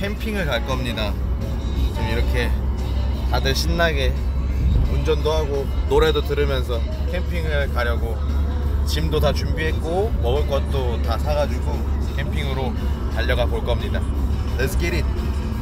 캠핑을 갈 겁니다. 지금 이렇게 다들 신나게 운전도 하고 노래도 들으면서 캠핑을 가려고 짐도 다 준비했고 먹을 것도 다 사가지고 캠핑으로 달려가 볼 겁니다. Let's get it!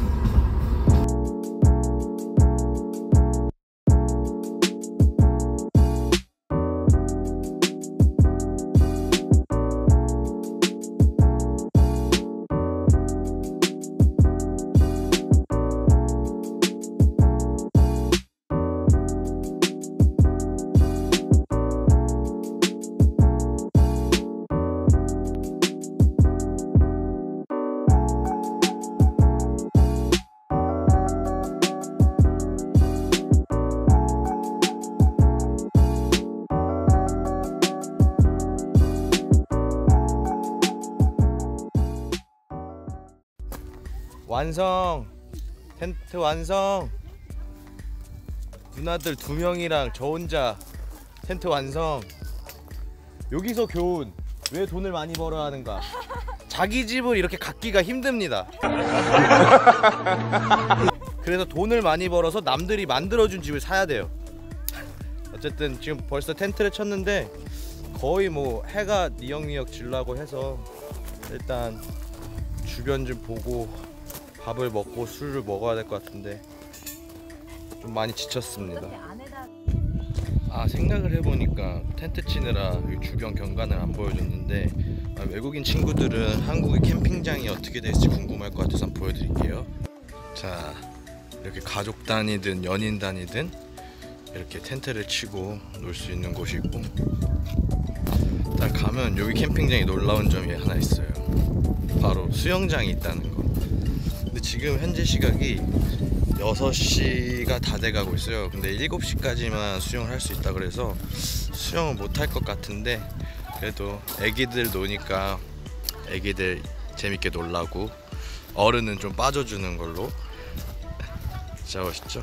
완성! 텐트 완성! 누나들 2명이랑 저 혼자 텐트 완성. 여기서 교훈, 왜 돈을 많이 벌어야 하는가. 자기 집을 이렇게 갖기가 힘듭니다. 그래서 돈을 많이 벌어서 남들이 만들어준 집을 사야 돼요. 어쨌든 지금 벌써 텐트를 쳤는데 거의 뭐 해가 니역니역 질라고 해서 일단 주변 좀 보고 밥을 먹고 술을 먹어야 될 것 같은데 좀 많이 지쳤습니다. 아, 생각을 해보니까 텐트 치느라 주변 경관을 안 보여줬는데, 외국인 친구들은 한국의 캠핑장이 어떻게 될지 궁금할 것 같아서 한번 보여드릴게요. 자, 이렇게 가족 단위든 연인 단위든 이렇게 텐트를 치고 놀 수 있는 곳이 있고, 딱 가면 여기 캠핑장이 놀라운 점이 하나 있어요. 바로 수영장이 있다는 거. 근데 지금 현재 시각이 6시가 다 돼가고 있어요. 근데 7시까지만 수영을 할 수 있다 그래서 수영은 못 할 것 같은데, 그래도 애기들 노니까 애기들 재밌게 놀라고 어른은 좀 빠져주는 걸로. 진짜 멋있죠?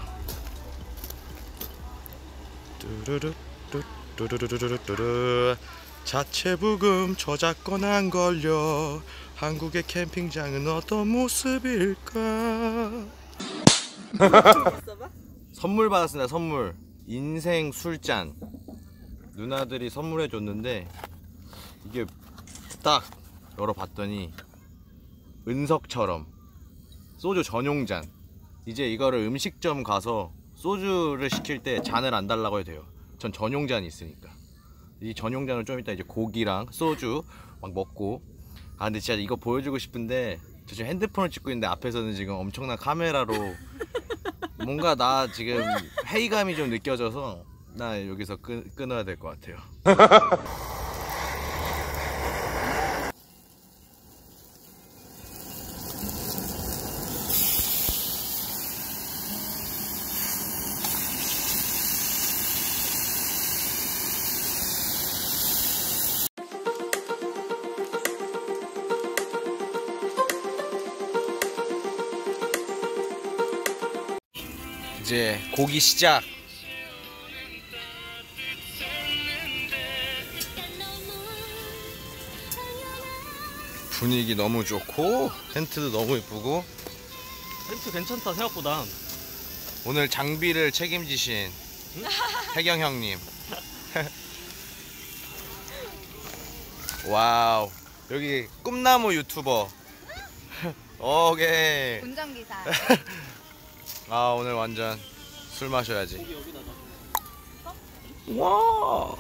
뚜루루 뚜루루루루루루. 자체 부금 저작권 안 걸려. 한국의 캠핑장은 어떤 모습일까? 선물 받았습니다. 선물. 인생 술잔. 누나들이 선물해 줬는데 이게 딱 열어봤더니 은석처럼 소주 전용잔. 이제 이거를 음식점 가서 소주를 시킬 때 잔을 안 달라고 해도 돼요. 전 전용잔이 있으니까. 이 전용잔을 좀 이따 이제 고기랑 소주 막 먹고. 아, 근데 진짜 이거 보여주고 싶은데 저 지금 핸드폰을 찍고 있는데 앞에서는 지금 엄청난 카메라로 뭔가 나 지금 회의감이 좀 느껴져서 나 여기서 끊어야 될 것 같아요. 이제 고기 시작. 분위기 너무 좋고 텐트도 너무 예쁘고. 텐트 괜찮다 생각보다. 오늘 장비를 책임지신 혜경 형님. 와우, 여기 꿈나무 유튜버. 오케이. 운전기사. 아, 오늘 완전 술 마셔야지. 와.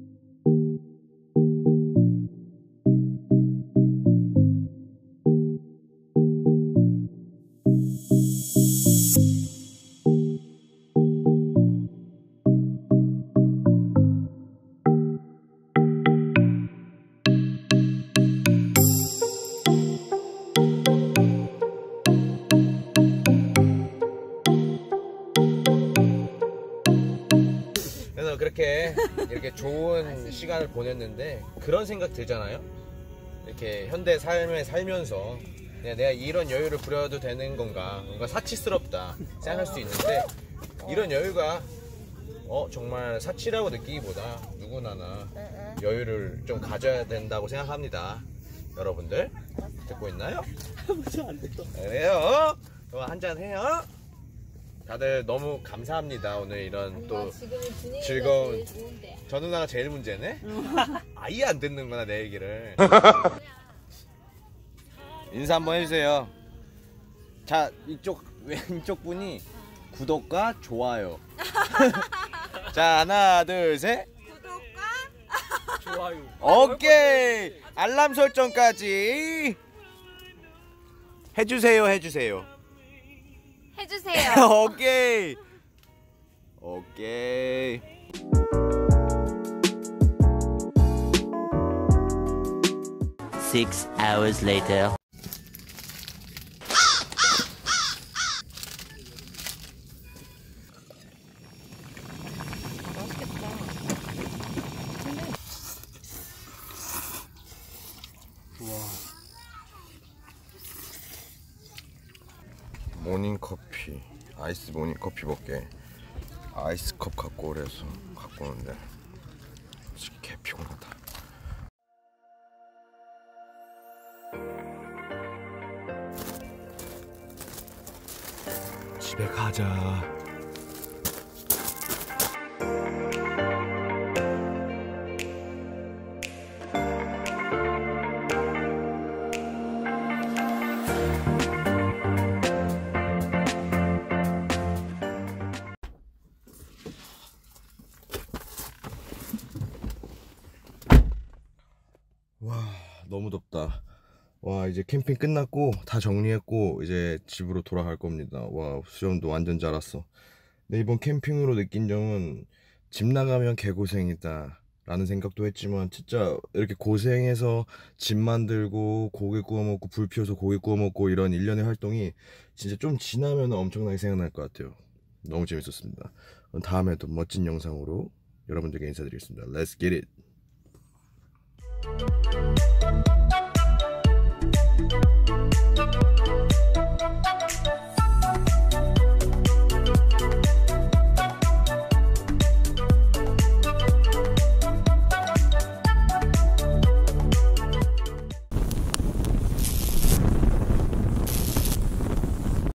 그래서 이렇게 좋은 시간을 보냈는데 그런 생각 들잖아요. 이렇게 현대 삶에 살면서 그냥 내가 이런 여유를 부려도 되는 건가, 뭔가 사치스럽다 생각할 수 있는데, 이런 여유가 정말 사치라고 느끼기보다 누구나나 여유를 좀 가져야 된다고 생각합니다. 여러분들 듣고 있나요? 안 돼요. 그래요. 한잔 해요. 다들 너무 감사합니다. 오늘 이런 또 즐거운 저 누나가 제일 문제네. 아예 안 듣는구나 내 얘기를. 인사 한번 해주세요. 자 이쪽 왼쪽 분이 구독과 좋아요. 자 하나 둘 셋. 좋아요. 오케이. 알람 설정까지 해주세요. 해주세요. 오케이. 오케이. Six hours later. 모닝커피, 아이스 모닝커피 먹게 아이스컵 갖고 오래서 갖고 오는데 지금 개 피곤하다. 집에 가자. 와 너무 덥다. 와 이제 캠핑 끝났고 다 정리했고 이제 집으로 돌아갈 겁니다. 와 수염도 완전 자랐어. 근데 이번 캠핑으로 느낀 점은 집 나가면 개고생이다 라는 생각도 했지만 진짜 이렇게 고생해서 집 만들고 고기 구워 먹고 불 피워서 고기 구워 먹고 이런 일련의 활동이 진짜 좀 지나면 엄청나게 생각날 것 같아요. 너무 재밌었습니다. 그럼 다음에도 멋진 영상으로 여러분들께 인사드리겠습니다. Let's get it.